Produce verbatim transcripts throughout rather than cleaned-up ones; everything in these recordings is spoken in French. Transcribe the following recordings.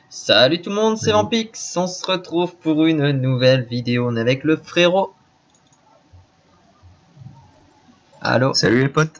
Salut tout le monde, c'est Vampix, on se retrouve pour une nouvelle vidéo, on est avec le frérot. Allô. Salut les potes.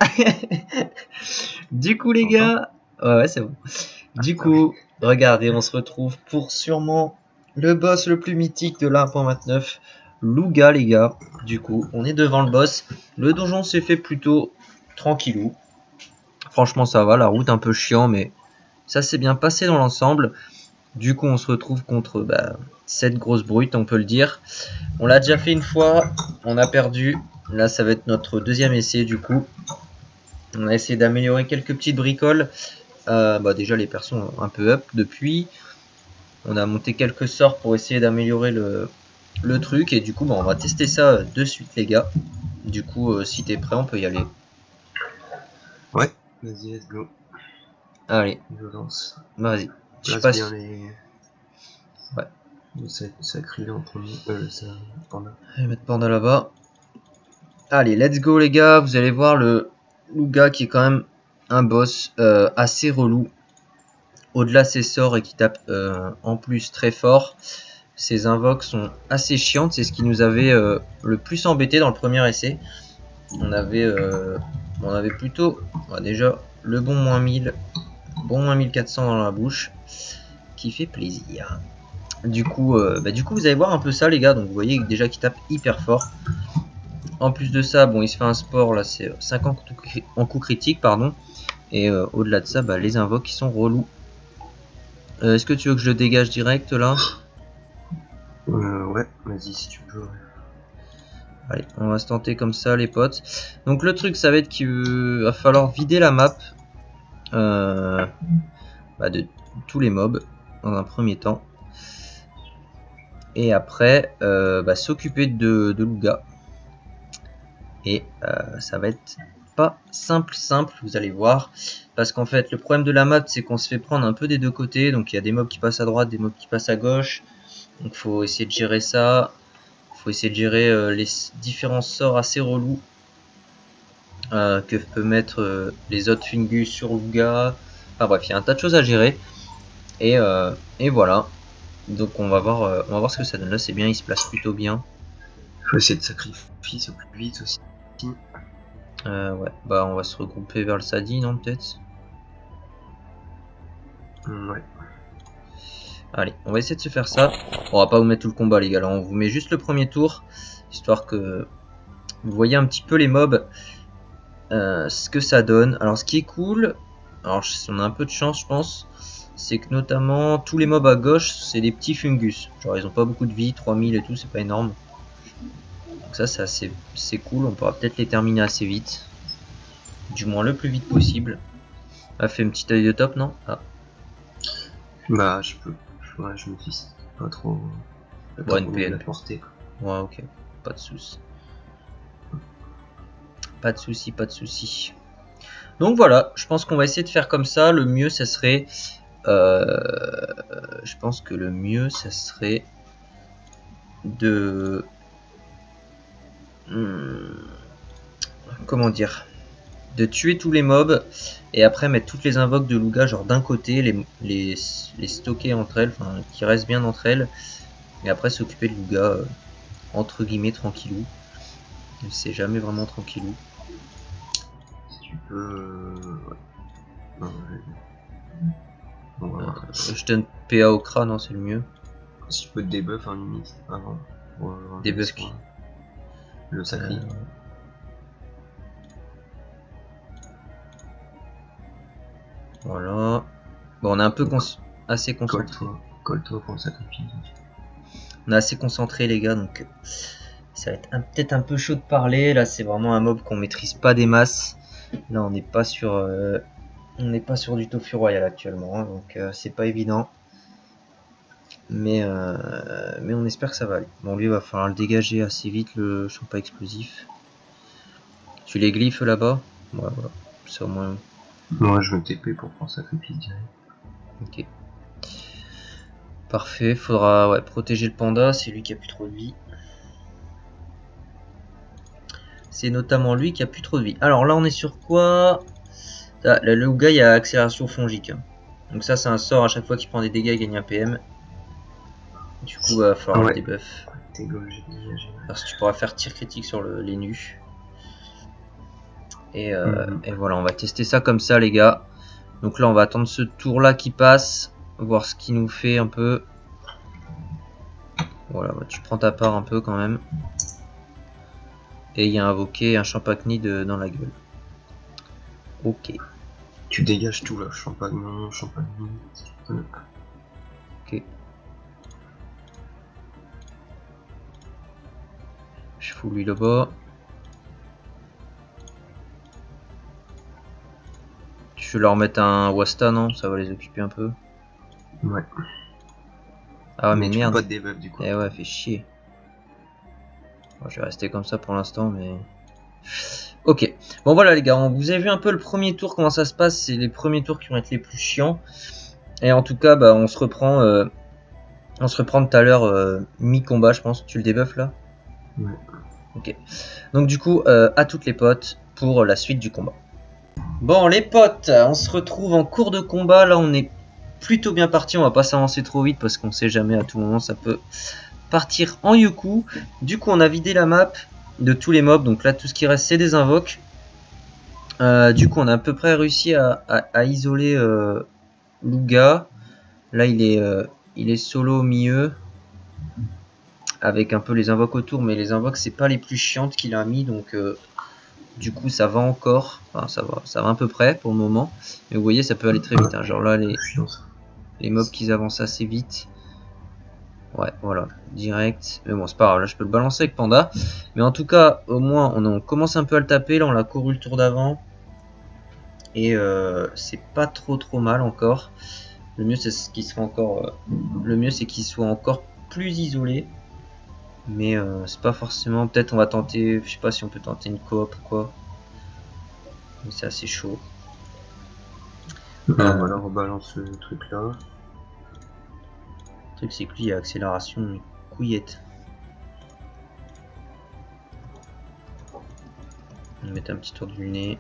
Du coup les gars, ouais ouais c'est bon. Du coup, regardez, on se retrouve pour sûrement le boss le plus mythique de la un point vingt-neuf, Louga les gars. Du coup, on est devant le boss. Le donjon s'est fait plutôt tranquillou. Franchement ça va, la route un peu chiant mais ça s'est bien passé dans l'ensemble. Du coup on se retrouve contre bah, cette grosse brute, on peut le dire. On l'a déjà fait une fois, on a perdu. Là ça va être notre deuxième essai du coup. On a essayé d'améliorer quelques petites bricoles. Euh, bah, déjà les persos ont un peu up depuis. On a monté quelques sorts pour essayer d'améliorer le, le truc. Et du coup bah, on va tester ça de suite les gars. Du coup euh, si t'es prêt on peut y aller. Ouais, vas-y, let's go. Allez, je lance. Vas-y. Je passe passe. bien les. Ouais. Ça, ça crie en premier. Euh, ça. Panda. Je vais mettre Panda là-bas. Allez, let's go les gars. Vous allez voir le Louga qui est quand même un boss euh, assez relou. Au-delà de ses sorts et qui tape euh, en plus très fort. Ses invoques sont assez chiantes. C'est ce qui nous avait euh, le plus embêté dans le premier essai. On avait, euh, on avait plutôt ouais, déjà le bon moins mille. Bon moins mille quatre cents dans la bouche. Qui fait plaisir. Du coup, euh, bah, du coup, vous allez voir un peu ça les gars. Donc vous voyez déjà qu'il tape hyper fort. En plus de ça, bon, il se fait un sport, là c'est cinq en coup critique, pardon. Et euh, au-delà de ça, bah, les invoques qui sont relous. Euh, Est-ce que tu veux que je le dégage direct là? Euh, ouais, vas-y si tu peux. Allez, on va se tenter comme ça les potes. Donc le truc, ça va être qu'il va falloir vider la map euh, bah, de tous les mobs dans un premier temps. Et après, euh, bah, s'occuper de, de Louga. Et euh, ça va être pas simple simple, vous allez voir, parce qu'en fait le problème de la map c'est qu'on se fait prendre un peu des deux côtés, donc il y a des mobs qui passent à droite, des mobs qui passent à gauche, donc faut essayer de gérer ça, faut essayer de gérer euh, les différents sorts assez relous euh, que peut mettre euh, les autres Fungus sur Louga, enfin bref il y a un tas de choses à gérer, et, euh, et voilà, donc on va voir euh, on va voir ce que ça donne. Là c'est bien, il se place plutôt bien. Faut essayer de sacrifier au plus vite aussi. Euh, ouais, bah on va se regrouper vers le Sadi, non peut-être? Mmh, ouais. Allez, on va essayer de se faire ça. On va pas vous mettre tout le combat les gars, là on vous met juste le premier tour, histoire que vous voyez un petit peu les mobs, euh, ce que ça donne. Alors ce qui est cool, alors on a un peu de chance je pense, c'est que notamment tous les mobs à gauche c'est des petits fungus. Genre ils ont pas beaucoup de vie, trois mille et tout, c'est pas énorme. Donc ça c'est assez c'est cool, on pourra peut-être les terminer assez vite. Du moins le plus vite possible. A fait une petite œil de top, non? Ah. Bah je peux. Ouais, je me fixe pas trop. Bon, une P N. La portée, ouais, ok, pas de soucis. Pas de soucis, pas de soucis. Donc voilà, je pense qu'on va essayer de faire comme ça. Le mieux, ça serait... Euh, je pense que le mieux, ça serait de... Hmm, comment dire? De tuer tous les mobs et après mettre toutes les invoques de Louga genre d'un côté, les, les, les stocker entre elles, enfin qui restent bien entre elles, et après s'occuper de Louga euh, entre guillemets tranquillou. C'est jamais vraiment tranquillou. Si tu peux... Euh... Ouais. Non, bon, euh, je donne P A au crâne, non c'est le mieux. Si tu peux te debuff en limite avant. Ouais, Debuff qui le sacré. Euh... Voilà. Bon, on est un peu cons assez concentré. Colle-toi, colle-toi pour le sacrifice. On est assez concentré les gars, donc ça va être peut-être un peu chaud de parler. Là, c'est vraiment un mob qu'on maîtrise pas des masses. Là, on n'est pas sur, euh, on n'est pas sur du Tofu Royal actuellement, hein, donc euh, c'est pas évident. Mais, euh, mais on espère que ça va aller. Bon, lui, il va falloir le dégager assez vite, le champ pas explosif. Tu les glyphes là-bas? Ouais, voilà. C'est au moins. Moi, je me T P pour prendre sacrifice direct. Ok. Parfait, faudra ouais, protéger le panda, c'est lui qui a plus trop de vie. C'est notamment lui qui a plus trop de vie. Alors là on est sur quoi? Ah, le Louga il y a accélération fongique. Donc ça c'est un sort, à chaque fois qu'il prend des dégâts il gagne un P M. Du coup il va falloir Ouais. le debuff. T'es gauche, j'ai déjà, j'ai- Parce que tu pourras faire tir critique sur le, les nus. Et, euh, Mhm. et voilà, on va tester ça comme ça les gars. Donc là on va attendre ce tour là qui passe. Voir ce qu'il nous fait un peu. Voilà, bah, tu prends ta part un peu quand même. Et il y a invoqué un champacnide dans la gueule. Ok. Tu dégages tout là, champagne, non, champagne. Euh, Ok. Je fous lui le bas. Je vais leur mettre un Wasta, non? Ça va les occuper un peu. Ouais. Ah ouais, mais, mais tu merde. peux pas te debuff du coup. Eh ouais, fait chier. Bon, je vais rester comme ça pour l'instant, mais... Ok. Bon voilà les gars, on vous avez vu un peu le premier tour, comment ça se passe. C'est les premiers tours qui vont être les plus chiants. Et en tout cas, bah, on se reprend... Euh... On se reprend tout à l'heure euh, mi-combat, je pense. Tu le débuffes là? Ouais. Ok. Donc du coup, euh, à toutes les potes pour la suite du combat. Bon les potes, on se retrouve en cours de combat. Là on est plutôt bien parti, on va pas s'avancer trop vite parce qu'on sait jamais, à tout moment ça peut partir en Yoku. Du coup on a vidé la map de tous les mobs, donc là tout ce qui reste c'est des invoques. Euh, du coup on a à peu près réussi à, à, à isoler euh, Luga. Là il est, euh, il est solo au milieu. Avec un peu les invoques autour, mais les invoques c'est pas les plus chiantes qu'il a mis, donc euh, du coup ça va encore, enfin ça va, ça va à peu près pour le moment, mais vous voyez ça peut aller très vite, hein. Genre là les, les mobs qui avancent assez vite, ouais voilà, direct, mais bon c'est pas grave, là je peux le balancer avec Panda, mais en tout cas au moins on, on commence un peu à le taper, là on l'a couru le tour d'avant, et euh, c'est pas trop trop mal encore, le mieux c'est ce qu'il soit encore, euh, le mieux c'est qu'il soit encore plus isolé. Mais euh, c'est pas forcément, peut-être on va tenter, je sais pas si on peut tenter une coop ou quoi. Mais c'est assez chaud. Ah, Euh, voilà, on rebalance le truc là. Le truc c'est que lui il y a accélération couillette. On va mettre un petit tour du nez.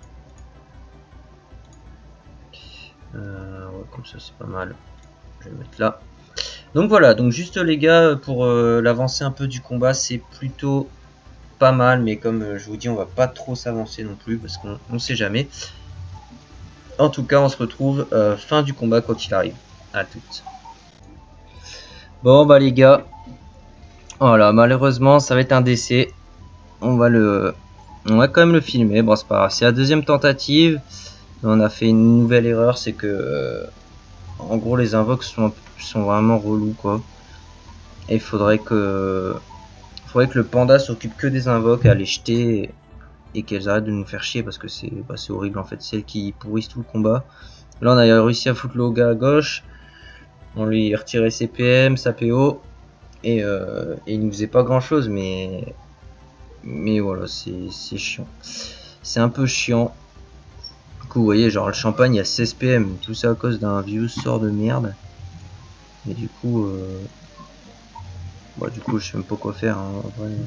Euh, ouais, comme ça c'est pas mal. Je vais le mettre là. Donc voilà, donc juste les gars, pour euh, l'avancée un peu du combat, c'est plutôt pas mal. Mais comme euh, je vous dis, on va pas trop s'avancer non plus parce qu'on on sait jamais. En tout cas, on se retrouve euh, fin du combat quoi qu'il arrive. À toutes. Bon bah les gars, voilà, malheureusement ça va être un décès. On va le, on va quand même le filmer. Bon c'est pas grave, c'est la deuxième tentative. On a fait une nouvelle erreur, c'est que euh, en gros les invoques sont, sont vraiment relous quoi. Et il faudrait que, faudrait que le panda s'occupe que des invoques, à les jeter et qu'elles arrêtent de nous faire chier parce que c'est, bah, c'est horrible en fait, c'est elles qui pourrissent tout le combat. Là on a réussi à foutre le gars à gauche, on lui retirait ses P M, sa P O et, euh, et il nous faisait pas grand chose, mais mais voilà, c'est chiant, c'est un peu chiant. Du coup vous voyez, genre le champagne il y a seize P M, tout ça à cause d'un vieux sort de merde. Et du coup euh... bah, du coup je sais même pas quoi faire hein, en vrai.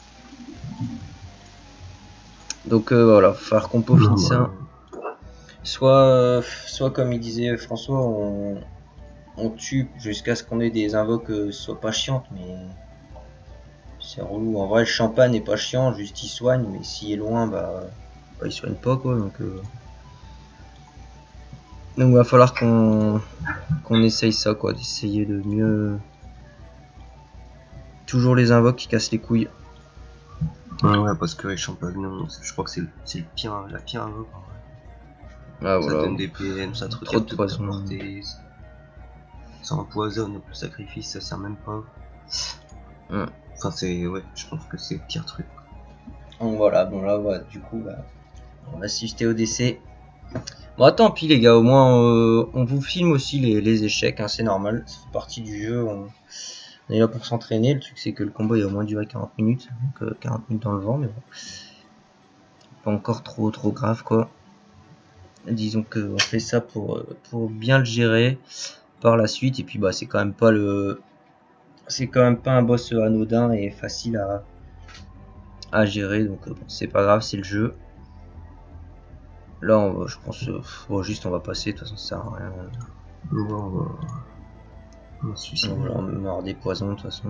Donc euh, voilà, faut falloir qu'on peaufine ça. Soit, euh, soit comme il disait François, on, on tue jusqu'à ce qu'on ait des invoques euh, soit pas chiantes, mais c'est relou. En vrai, le champagne n'est pas chiant, juste il soigne, mais s'il est loin, bah, bah il soigne pas quoi. Donc, euh... donc va falloir qu'on qu'on essaye ça quoi, d'essayer de mieux. Toujours les invoques qui cassent les couilles. Ouais, ouais, parce que les champignons, je crois que c'est le, le pire, la pire invoque. Ah, ça voilà. donne des P M, ça te Trop de recapte poison. ta portée, ça empoisonne, donc le sacrifice ça sert même pas. Hum. Enfin c'est, ouais, je pense que c'est le pire truc. Donc voilà, bon là voilà, du coup bah, on va assister au décès. Bon tant pis les gars, au moins euh, on vous filme aussi les, les échecs, hein, c'est normal, ça fait partie du jeu, on, on est là pour s'entraîner, le truc c'est que le combat il a au moins duré quarante minutes, donc euh, quarante minutes dans le vent, mais bon, pas encore trop trop grave quoi. Disons qu'on fait ça pour, pour bien le gérer par la suite, et puis bah c'est quand même pas le... C'est quand même pas un boss anodin et facile à, à gérer, donc euh, bon, c'est pas grave, c'est le jeu. Là, on va, je pense, euh, bon, juste on va passer, de toute façon ça sert à rien. Bon, on va... on va se suicider. On va leur avoir des poisons de toute façon.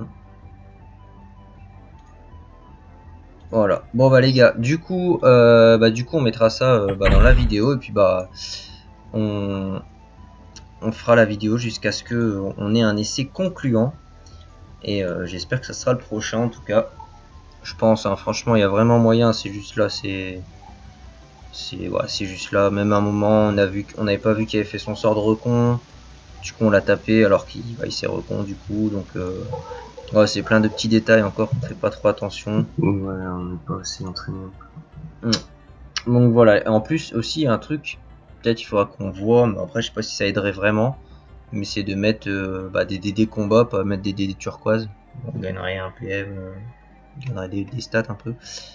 Voilà. Bon bah les gars, du coup, euh, bah du coup on mettra ça euh, bah, dans la vidéo et puis bah on, on fera la vidéo jusqu'à ce que on ait un essai concluant. Et euh, j'espère que ça sera le prochain en tout cas. Je pense, hein, franchement, il y a vraiment moyen. C'est juste là, c'est, c'est, ouais, c'est juste là. Même à un moment, on a vu, qu'on n'avait pas vu qu'il avait fait son sort de recon. Du coup, on l'a tapé alors qu'il bah, il s'est recon du coup. Donc, euh, ouais, c'est plein de petits détails encore. On fait pas trop attention. Ouais, on n'est pas assez entraîné. Hum. Donc voilà. Et en plus aussi, il y a un truc. Peut-être il faudra qu'on voit, mais après, je sais pas si ça aiderait vraiment. Mais c'est de mettre euh, bah, des D D combats, pas mettre des D D turquoise. On gagnerait un P M. Euh... On aurait des, des stats un peu.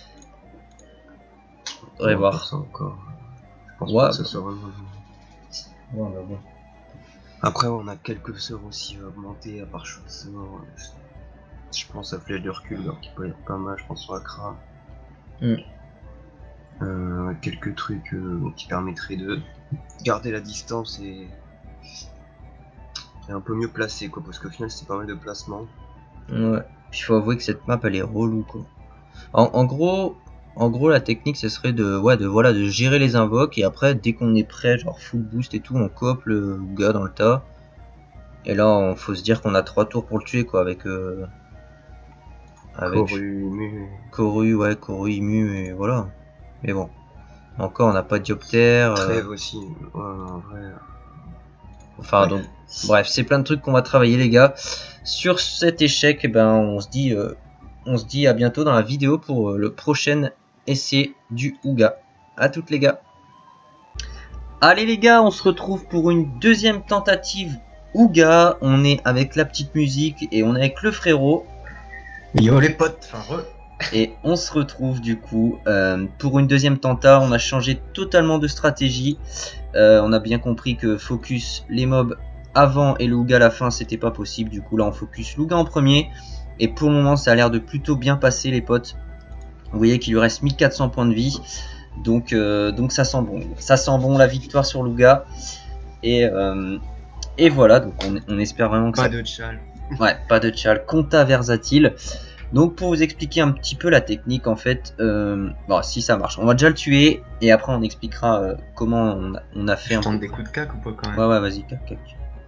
Faudrait voir. Ça encore. Je pense Ouais, pas que ça soit vraiment... Ouais, bah bon. Après, on a quelques sorts aussi à augmenter, à part chose. Je pense à Flèche de recul, alors qui peut être pas mal, je pense sur Accra. Mm. Euh, quelques trucs euh, qui permettraient de garder la distance et... et un peu mieux placé, quoi, parce qu'au final, c'est pas mal de placements. Ouais. Puis il faut avouer que cette map elle est relou quoi. En, en gros, en gros la technique ce serait de ouais de voilà de gérer les invoques et après dès qu'on est prêt genre full boost et tout on coop le gars dans le tas. Et là on faut se dire qu'on a trois tours pour le tuer quoi avec euh, avec Koru, Imu. Koru ouais Koru Imu et voilà. Mais bon encore on n'a pas de dioptère. Trêve euh... aussi. Ouais, en vrai. Enfin ouais. donc bref c'est plein de trucs qu'on va travailler les gars. Sur cet échec, eh ben, on se dit, euh, on se dit à bientôt dans la vidéo pour euh, le prochain essai du Ouga. À toutes les gars. Allez les gars, on se retrouve pour une deuxième tentative Ouga. On est avec la petite musique et on est avec le frérot. Yo les potes. Enfin, re. Et on se retrouve du coup euh, pour une deuxième tenta. On a changé totalement de stratégie. Euh, on a bien compris que focus les mobs avant et le Ouga à la fin c'était pas possible, du coup là on focus Ouga en premier et pour le moment ça a l'air de plutôt bien passer les potes. Vous voyez qu'il lui reste mille quatre cents points de vie, donc, euh, donc ça sent bon, ça sent bon la victoire sur l'Ouga et, euh, et voilà, donc on, on espère vraiment que pas ça... de tchal. Ouais, pas de tchal, compta versatile. Donc pour vous expliquer un petit peu la technique en fait, euh, bon si ça marche, on va déjà le tuer et après on expliquera euh, comment on a, on a fait. Je un tente peu. des coups de cac ou pas quand même. Ouais ouais vas-y cac cac.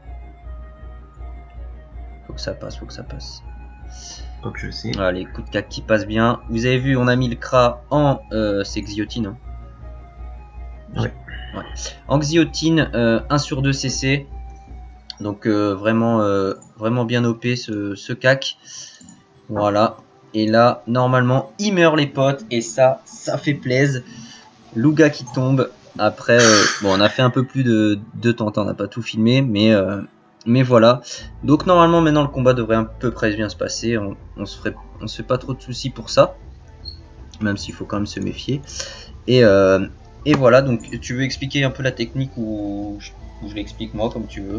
Faut que ça passe, faut que ça passe. Pas que je sais. Voilà, les coups de cac qui passent bien. Vous avez vu, on a mis le Kra en euh, c'est Xiotine. Hein. Ouais. ouais. En Xiotine, euh, un sur deux C C. Donc euh, vraiment, euh, vraiment bien O P ce, ce cac. Voilà. Et là, normalement, il meurt les potes. Et ça, ça fait plaisir. L'Ouga qui tombe. Après, euh, bon, on a fait un peu plus de deux tentes. On n'a pas tout filmé, mais... Euh, Mais voilà, donc normalement maintenant le combat devrait à peu près bien se passer, on, on se ferait, on se fait pas trop de soucis pour ça, même s'il faut quand même se méfier. Et, euh, et voilà, donc tu veux expliquer un peu la technique ou je, ou je l'explique moi comme tu veux?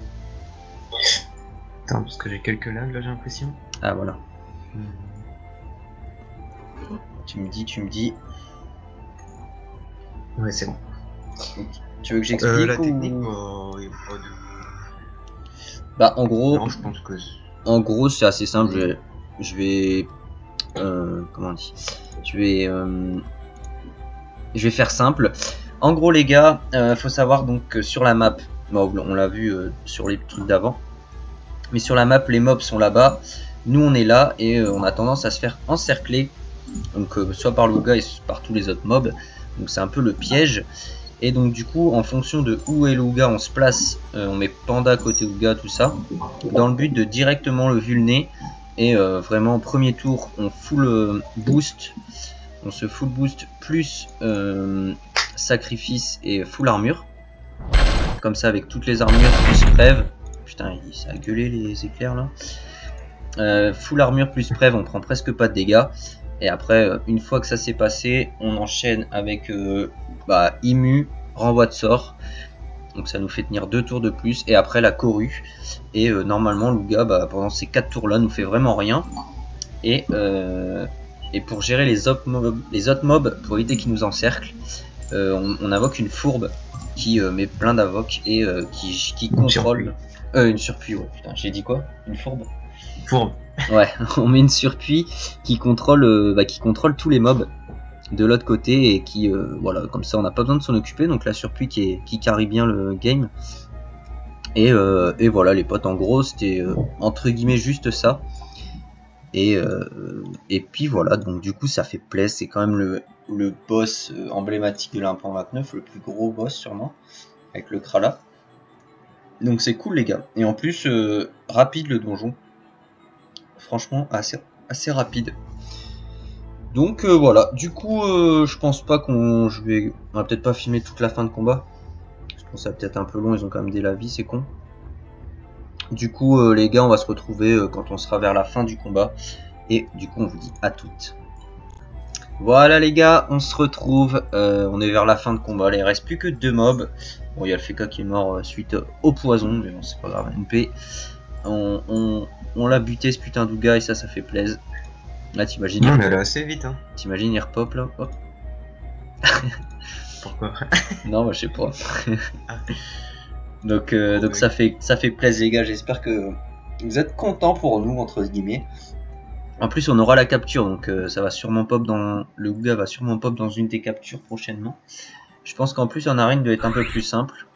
Attends, parce que j'ai quelques lags là j'ai l'impression. Ah voilà. Hmm. Tu me dis, tu me dis. Ouais c'est bon. Tu veux que j'explique euh, La ou... technique, oh, il y a pas de... Bah en gros, non, je pense que en gros c'est assez simple. Je vais, je vais euh, comment on dit Je vais, euh, je vais faire simple. En gros les gars, euh, faut savoir donc que sur la map, bon, on l'a vu euh, sur les trucs d'avant, mais sur la map les mobs sont là-bas, nous on est là et euh, on a tendance à se faire encercler, donc euh, soit par l'Ouga et par tous les autres mobs. Donc c'est un peu le piège. Et donc du coup en fonction de où est l'Ouga on se place, euh, on met panda côté Ouga tout ça, dans le but de directement le vulner. Et euh, vraiment au premier tour on full euh, boost, on se full boost plus euh, sacrifice et full armure. Comme ça avec toutes les armures plus prève. Putain ça a gueulé les éclairs là. Euh, full armure plus prève, on prend presque pas de dégâts. Et après une fois que ça s'est passé, on enchaîne avec... Euh, Bah, Imu, renvoi de sort, donc ça nous fait tenir deux tours de plus, et après la Koru, et euh, normalement l'Ouga bah, pendant ces quatre tours là nous fait vraiment rien, et, euh, et pour gérer les autres mobs, les autres mobs pour éviter qu'ils nous encerclent, euh, on, on invoque une fourbe qui euh, met plein d'invoques et euh, qui, qui contrôle. Euh, une surpuis, ouais, putain, j'ai dit quoi? Une fourbe? Fourbe. Ouais, on met une surpuis qui contrôle, euh, bah, qui contrôle tous les mobs de l'autre côté et qui, euh, voilà, comme ça on n'a pas besoin de s'en occuper. Donc la surpuis qui, est, qui carry bien le game. Et, euh, et voilà les potes, en gros c'était euh, entre guillemets juste ça. Et, euh, et puis voilà, donc du coup ça fait plaisir, c'est quand même le, le boss euh, emblématique de la un point vingt-neuf, le plus gros boss sûrement, avec le Krala. Donc c'est cool les gars, et en plus euh, rapide le donjon, franchement assez, assez rapide. Donc euh, voilà, du coup euh, je pense pas qu'on, je vais, on va peut-être pas filmer toute la fin de combat, je pense que ça va peut-être un peu long, ils ont quand même des lavis, c'est con. Du coup euh, les gars, on va se retrouver euh, quand on sera vers la fin du combat, et du coup on vous dit à toutes. Voilà les gars, on se retrouve, euh, on est vers la fin de combat, là, il reste plus que deux mobs. Bon, il y a le Feka qui est mort euh, suite au poison, mais bon c'est pas grave, N P. On, on, on l'a buté ce putain d'Ouga et ça, ça fait plaisir. Là t'imagines, non, mais elle est assez vite hein. T'imagines il repop là, hop. Pourquoi? Non, bah, je sais pas. donc euh, donc ça fait, ça fait plaisir les gars, j'espère que vous êtes contents pour nous, entre guillemets. En plus on aura la capture, donc euh, ça va sûrement pop dans, le Ouga va sûrement pop dans une des captures prochainement. Je pense qu'en plus en arène doit être un peu plus simple,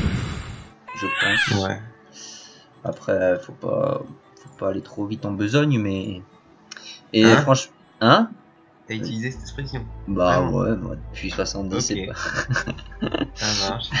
je pense. Ouais. Après faut pas, faut pas aller trop vite en besogne, mais et hein franchement, hein? T'as utilisé cette expression? Bah ah, ouais, moi depuis soixante-dix, okay. C'est pas. Ça marche.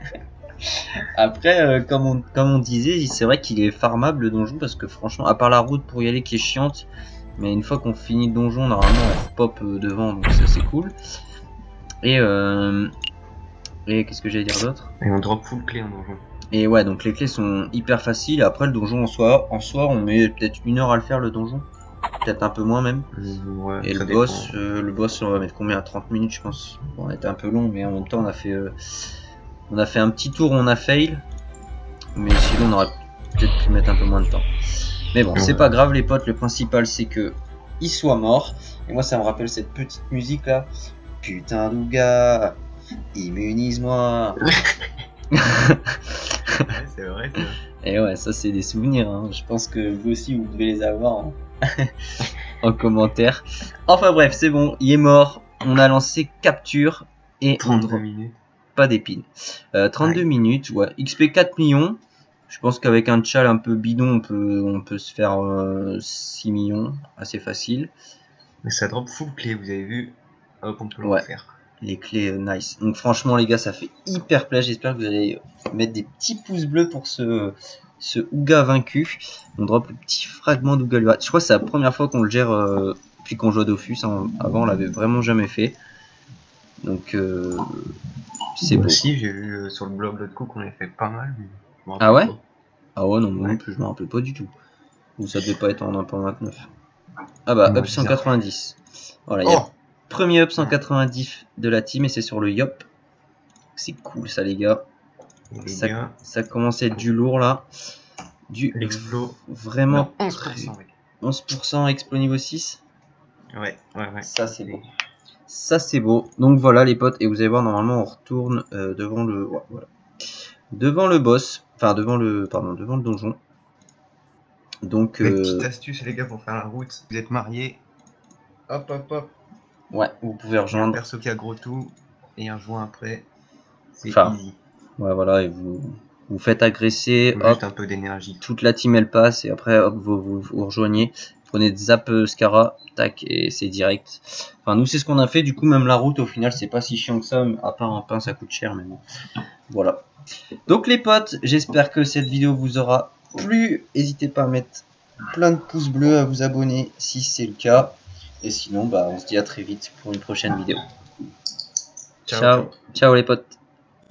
Après, euh, comme, on, comme on disait, c'est vrai qu'il est farmable le donjon parce que franchement, à part la route pour y aller qui est chiante, mais une fois qu'on finit le donjon, normalement on pop euh, devant, donc ça c'est cool. Et euh, et qu'est-ce que j'allais dire d'autre? Et on drop full clé en donjon. Et ouais, donc les clés sont hyper faciles. Après le donjon en soi, en soi, on met peut-être une heure à le faire le donjon, peut-être un peu moins même. Mmh, ouais, et le boss, euh, le boss, on va mettre combien? À trente minutes, je pense. Bon, on était un peu long, mais en même temps, on a fait, euh, on a fait un petit tour où on a fail, mais sinon on aurait peut-être pu mettre un peu moins de temps. Mais bon, ouais. C'est pas grave les potes. Le principal, c'est que il soit mort. Et moi, ça me rappelle cette petite musique là. Putain d'Ouga, immunise-moi. Ouais, c'est vrai ça. Et ouais, ça c'est des souvenirs, hein. Je pense que vous aussi vous devez les avoir en, en commentaire. Enfin bref, c'est bon, il est mort. On a lancé capture et trente-deux minutes. Pas d'épines. Euh, trente-deux ouais. minutes, ouais. X P quatre millions. Je pense qu'avec un tchal un peu bidon, on peut, on peut se faire euh, six millions, assez facile. Mais ça drop full clé, vous avez vu. Hop, on peut ouais. le faire. Les clés euh, nice. Donc franchement les gars, ça fait hyper plaisir. J'espère que vous allez mettre des petits pouces bleus pour ce, ce Ouga vaincu. On drop le petit fragment d'Ouga. Je crois que c'est la première fois qu'on le gère euh, depuis qu'on joue à Dofus. Hein. Avant on l'avait vraiment jamais fait. Donc euh, c'est beau. Aussi j'ai vu euh, sur le blog l'autre coup qu'on avait fait pas mal. Mais ah ouais pas. Ah ouais non, ouais. moi non plus je me rappelle pas du tout. Ou ça devait pas être en un point vingt-neuf. Ah bah up cent quatre-vingt-dix. Voilà, il y a oh premier up cent quatre-vingt-dix de la team et c'est sur le Yop. C'est cool ça les gars. Les ça, gars. ça commence à être du lourd là. Du l'explo. Vraiment non, onze pour cent. Mec. onze pour cent explo niveau six. Ouais, ouais, ouais. Ça c'est beau. Ça c'est beau. Donc voilà les potes. Et vous allez voir normalement on retourne euh, devant le. Ouais, voilà. Devant le boss. Enfin devant le. Pardon, devant le donjon. Donc euh... petite astuce les gars pour faire la route. Vous êtes mariés. Hop hop hop. Ouais, vous pouvez rejoindre. Un perso qui a gros tout et un joint après. C'est enfin, easy. Ouais, voilà, et vous vous faites agresser. Juste hop, un peu d'énergie. Toute la team elle passe et après hop, vous, vous, vous rejoignez. Prenez zap euh, Scara, tac, et c'est direct. Enfin, nous c'est ce qu'on a fait. Du coup, même la route au final, c'est pas si chiant que ça. À part un pain, ça coûte cher, mais bon. Voilà. Donc les potes, j'espère que cette vidéo vous aura plu. N'hésitez pas à mettre plein de pouces bleus, à vous abonner si c'est le cas. Et sinon, bah, on se dit à très vite pour une prochaine vidéo. Ciao, ciao, ciao les potes.